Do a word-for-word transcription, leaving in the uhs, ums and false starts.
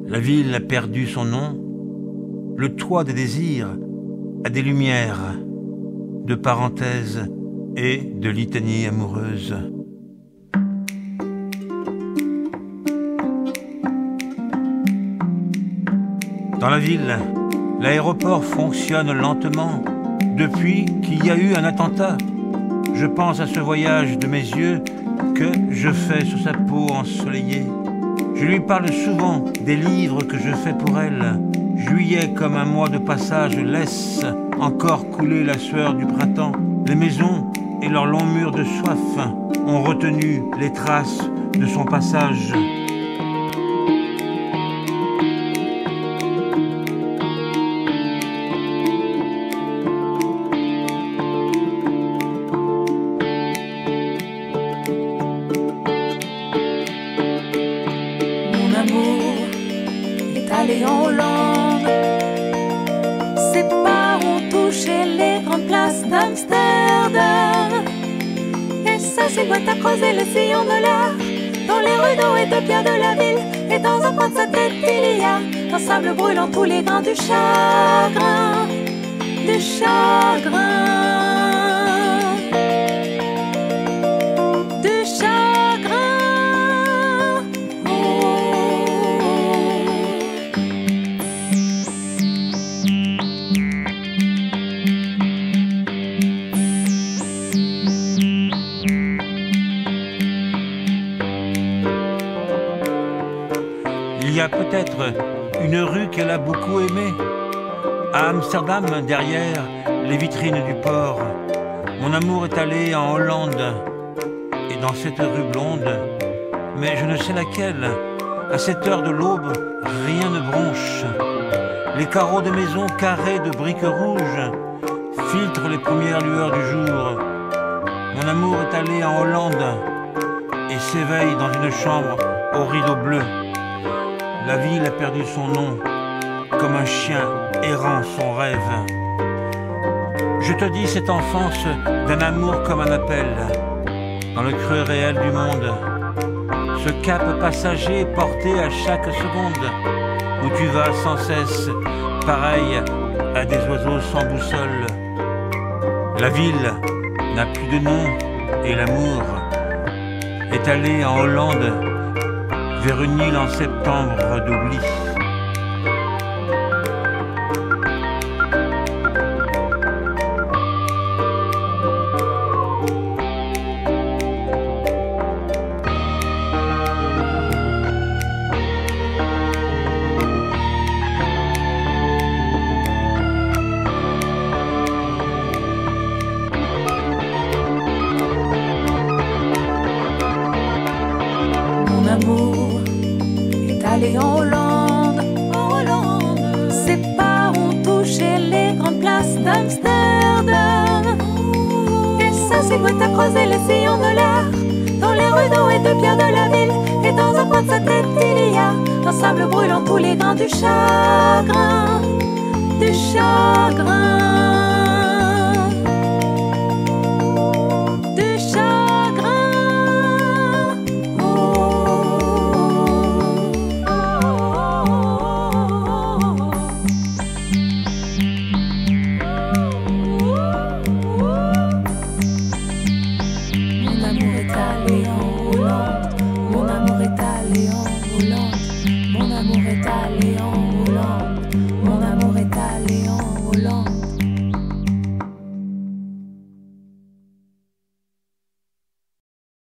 La ville a perdu son nom. Le toit des désirs a des lumières, de parenthèses et de litanies amoureuses. Dans la ville, l'aéroport fonctionne lentement depuis qu'il y a eu un attentat. Je pense à ce voyage de mes yeux que je fais sur sa peau ensoleillée. Je lui parle souvent des livres que je fais pour elle. Juillet comme un mois de passage laisse encore couler la sueur du printemps. Les maisons et leurs longs murs de soif ont retenu les traces de son passage. Allé en Hollande, ses pas ont touché les grandes places d'Amsterdam. Et sa silhouette a creusé le sillon de l'art dans les rues d'eau et de pierre de la ville. Et dans un coin de sa tête il y a un sable brûlant tous les grains du chagrin, du chagrin. Il y a peut-être une rue qu'elle a beaucoup aimée. À Amsterdam, derrière les vitrines du port, mon amour est allé en Hollande. Et dans cette rue blonde, mais je ne sais laquelle, à cette heure de l'aube, rien ne bronche. Les carreaux des maisons carrées de briques rouges filtrent les premières lueurs du jour. Mon amour est allé en Hollande et s'éveille dans une chambre aux rideaux bleus. La ville a perdu son nom, comme un chien errant son rêve. Je te dis cette enfance d'un amour comme un appel, dans le creux réel du monde. Ce cap passager porté à chaque seconde, où tu vas sans cesse, pareil à des oiseaux sans boussole. La ville n'a plus de nom et l'amour est allé en Hollande, vers une île en septembre d'oubli. Mon amour est allé en Hollande, en Hollande. Ses pas ont touché les grandes places d'Amsterdam. Et sa silhouette a creusé les sillons de l'art dans les rues d'eau et de pierre de la ville. Et dans un coin de sa tête il y a un sable brûlant tous les grains du chagrin, du chagrin.